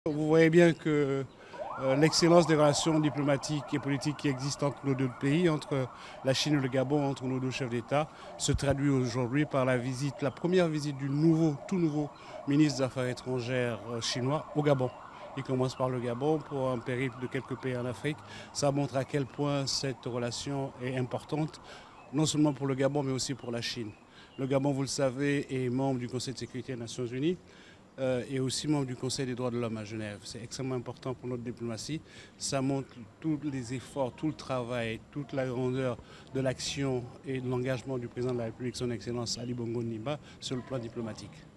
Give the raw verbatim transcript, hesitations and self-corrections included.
Vous voyez bien que euh, l'excellence des relations diplomatiques et politiques qui existent entre nos deux pays, entre la Chine et le Gabon, entre nos deux chefs d'État, se traduit aujourd'hui par la visite, la première visite du nouveau, tout nouveau ministre des Affaires étrangères euh, chinois au Gabon. Il commence par le Gabon pour un périple de quelques pays en Afrique. Ça montre à quel point cette relation est importante, non seulement pour le Gabon, mais aussi pour la Chine. Le Gabon, vous le savez, est membre du Conseil de sécurité des Nations Unies euh, et aussi membre du Conseil des droits de l'homme à Genève. C'est extrêmement important pour notre diplomatie. Ça montre tous les efforts, tout le travail, toute la grandeur de l'action et de l'engagement du président de la République, son Excellence Ali Bongo Ondimba, sur le plan diplomatique.